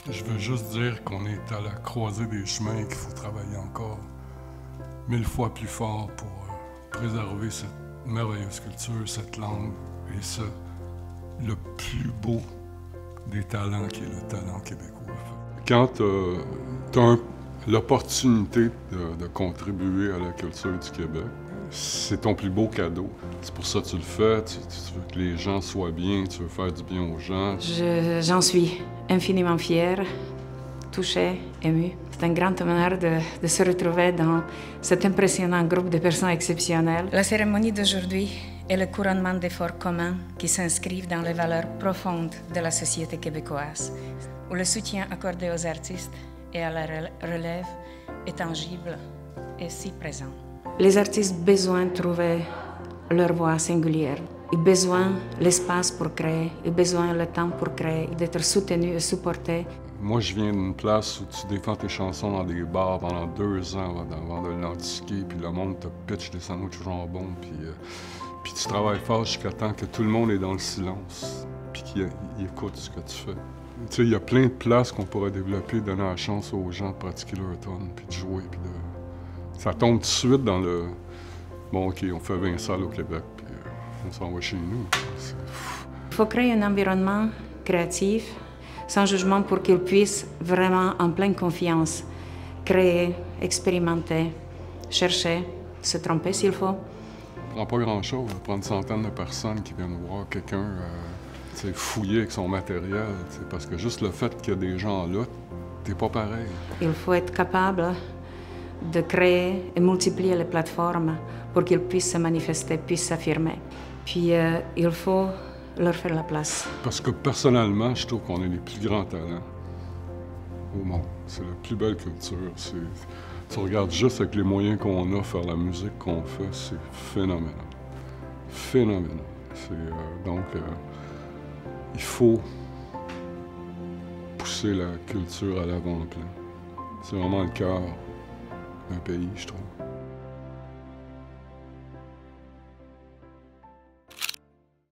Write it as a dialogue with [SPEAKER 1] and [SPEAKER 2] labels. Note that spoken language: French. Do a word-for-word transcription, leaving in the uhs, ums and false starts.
[SPEAKER 1] Je veux juste dire qu'on est à la croisée des chemins et qu'il faut travailler encore mille fois plus fort pour euh, préserver cette merveilleuse culture, cette langue et ce, le plus beau des talents qui est le talent québécois. Quand euh, tu as l'opportunité de, de contribuer à la culture du Québec, c'est ton plus beau cadeau. C'est pour ça que tu le fais, tu, tu veux que les gens soient bien, tu veux faire du bien aux gens.
[SPEAKER 2] Je, j'en suis infiniment fière, touchée, émue. C'est un grand honneur de, de se retrouver dans cet impressionnant groupe de personnes exceptionnelles. La cérémonie d'aujourd'hui est le couronnement d'efforts communs qui s'inscrivent dans les valeurs profondes de la société québécoise, où le soutien accordé aux artistes et à la relève est tangible et si présent. Les artistes ont besoin de trouver leur voix singulière. Ils ont besoin de l'espace pour créer, ils ont besoin le temps pour créer, d'être soutenus et supportés.
[SPEAKER 1] Moi, je viens d'une place où tu défends tes chansons dans des bars pendant deux ans avant de l'antiquer, puis le monde te pitch des sandwichs au jambon, puis, euh, puis tu travailles fort jusqu'à temps que tout le monde est dans le silence, puis qu'il écoute ce que tu fais. Tu sais, il y a plein de places qu'on pourrait développer, donner la chance aux gens de pratiquer leur tonne, puis de jouer, puis de... Ça tombe tout de suite dans le... Bon, OK, on fait vingt salles au Québec, puis euh, on s'en va chez nous.
[SPEAKER 2] Il faut créer un environnement créatif, sans jugement, pour qu'ils puissent vraiment, en pleine confiance, créer, expérimenter, chercher, se tromper s'il faut.
[SPEAKER 1] Ça prend pas grand-chose, ça prend une centaine de personnes qui viennent voir quelqu'un euh, fouiller avec son matériel, parce que juste le fait qu'il y a des gens là, t'es pas pareil.
[SPEAKER 2] Il faut être capable de créer et multiplier les plateformes pour qu'ils puissent se manifester, puissent s'affirmer. Puis euh, il faut leur faire la place.
[SPEAKER 1] Parce que personnellement, je trouve qu'on est les plus grands talents au monde. C'est la plus belle culture. Tu regardes juste avec les moyens qu'on a, faire la musique qu'on fait, c'est phénoménal. Phénoménal. Euh, donc, euh, il faut pousser la culture à l'avant-plan. C'est vraiment le cœur d'un pays, je trouve.